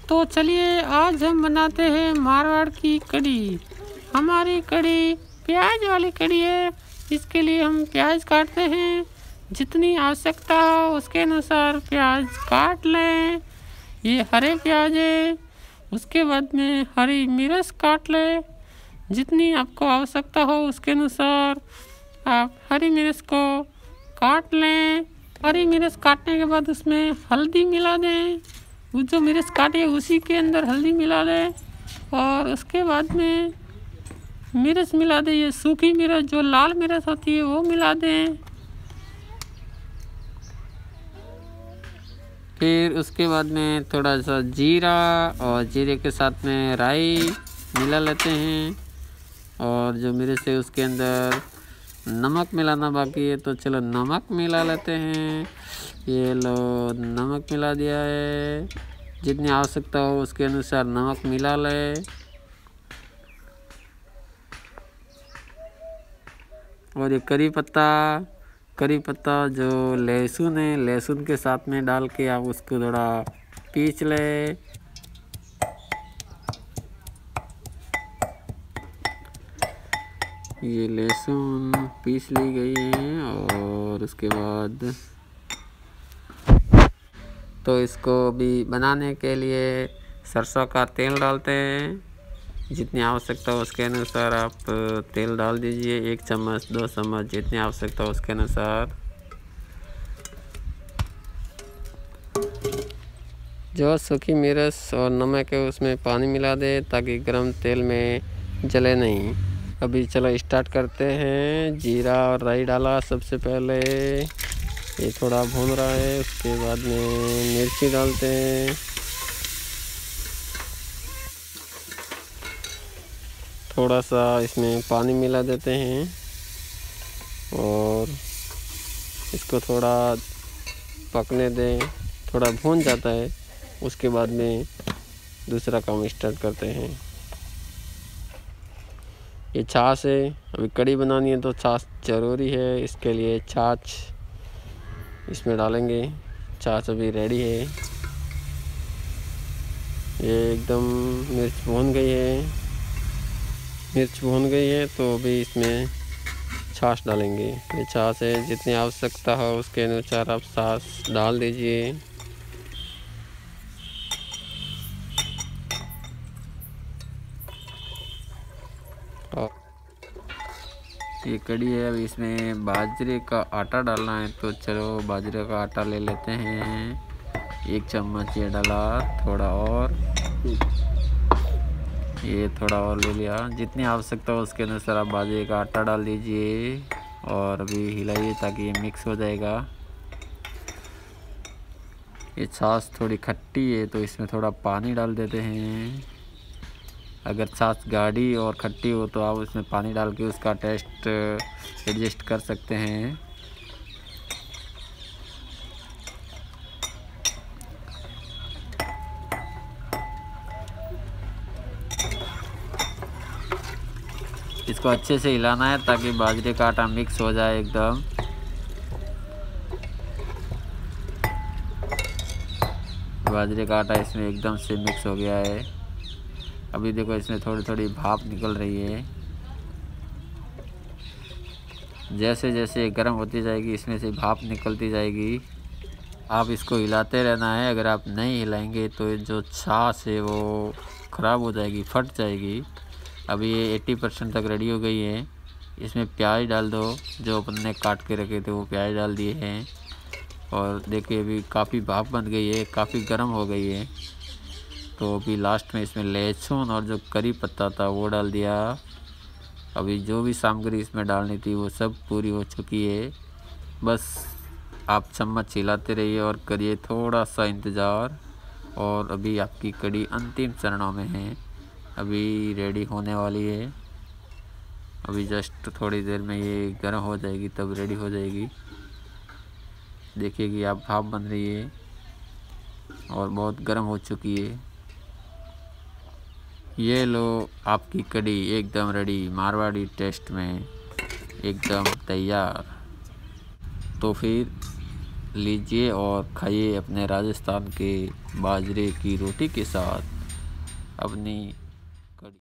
तो चलिए आज हम बनाते हैं मारवाड़ की कढ़ी। हमारी कढ़ी प्याज वाली कढ़ी है। इसके लिए हम प्याज काटते हैं, जितनी आवश्यकता हो उसके अनुसार प्याज काट लें। ये हरे प्याज है। उसके बाद में हरी मिर्च काट लें, जितनी आपको आवश्यकता हो उसके अनुसार आप हरी मिर्च को काट लें। हरी मिर्च काटने के बाद उसमें हल्दी मिला दें। वो जो मिर्च काटे उसी के अंदर हल्दी मिला दें और उसके बाद में मिर्च मिला दें। ये सूखी मिर्च जो लाल मिर्च होती है वो मिला दें। फिर उसके बाद में थोड़ा सा जीरा और जीरे के साथ में राई मिला लेते हैं। और जो मिर्च है उसके अंदर नमक मिलाना बाकी है, तो चलो नमक मिला लेते हैं। ये लो नमक मिला दिया है। जितनी आवश्यकता हो उसके अनुसार नमक मिला ले। और ये करी पत्ता जो लहसुन है, लहसुन के साथ में डाल के आप उसको थोड़ा पीस ले। ये लहसुन पीस ली गई है और उसके बाद तो इसको भी बनाने के लिए सरसों का तेल डालते हैं। जितनी आवश्यकता हो उसके अनुसार आप तेल डाल दीजिए, 1 चम्मच 2 चम्मच जितनी आवश्यकता हो उसके अनुसार। जो सूखी मिर्च और नमक है उसमें पानी मिला दे ताकि गरम तेल में जले नहीं। अभी चलो स्टार्ट करते हैं। जीरा और राई डाला सबसे पहले, ये थोड़ा भून रहा है। उसके बाद में मिर्ची डालते हैं। थोड़ा सा इसमें पानी मिला देते हैं और इसको थोड़ा पकने दें। थोड़ा भून जाता है उसके बाद में दूसरा काम स्टार्ट करते हैं। ये छाछ है, अभी कढ़ी बनानी है तो छाछ ज़रूरी है। इसके लिए छाछ इसमें डालेंगे। छाछ अभी रेडी है। ये एकदम मिर्च भून गई है तो अभी इसमें छाछ डालेंगे। ये छाछ है, जितनी आवश्यकता हो उसके अनुसार आप छाछ डाल दीजिए। और ये कढ़ी है, अभी इसमें बाजरे का आटा डालना है, तो चलो बाजरे का आटा ले लेते हैं। 1 चम्मच ये डाला, थोड़ा और, ये थोड़ा और ले लिया। जितनी आवश्यकता हो उसके अनुसार आप बाजरे का आटा डाल दीजिए और अभी हिलाइए ताकि ये मिक्स हो जाएगा। ये छाछ थोड़ी खट्टी है तो इसमें थोड़ा पानी डाल देते हैं। अगर छाछ गाढ़ी और खट्टी हो तो आप उसमें पानी डाल के उसका टेस्ट एडजस्ट कर सकते हैं। इसको अच्छे से हिलाना है ताकि बाजरे का आटा मिक्स हो जाए एकदम। बाजरे का आटा इसमें एकदम से मिक्स हो गया है। अभी देखो इसमें थोड़ी थोड़ी भाप निकल रही है। जैसे जैसे गर्म होती जाएगी इसमें से भाप निकलती जाएगी। आप इसको हिलाते रहना है। अगर आप नहीं हिलाएंगे तो जो छाछ है वो ख़राब हो जाएगी, फट जाएगी। अभी ये 80% तक रेडी हो गई है। इसमें प्याज डाल दो, जो अपन ने काट के रखे थे वो प्याज डाल दिए हैं। और देखिए अभी काफ़ी भाप बन गई है, काफ़ी गर्म हो गई है। तो अभी लास्ट में इसमें लहसुन और जो करी पत्ता था वो डाल दिया। अभी जो भी सामग्री इसमें डालनी थी वो सब पूरी हो चुकी है। बस आप चम्मच हिलाते रहिए और करिए थोड़ा सा इंतज़ार। और अभी आपकी कढ़ी अंतिम चरणों में है, अभी रेडी होने वाली है। अभी जस्ट थोड़ी देर में ये गर्म हो जाएगी तब रेडी हो जाएगी। देखिए कि आप भाप बन रही है और बहुत गर्म हो चुकी है। ये लो आपकी कढ़ी एकदम रेडी, मारवाड़ी टेस्ट में एकदम तैयार। तो फिर लीजिए और खाइए अपने राजस्थान के बाजरे की रोटी के साथ अपनी कड़ी।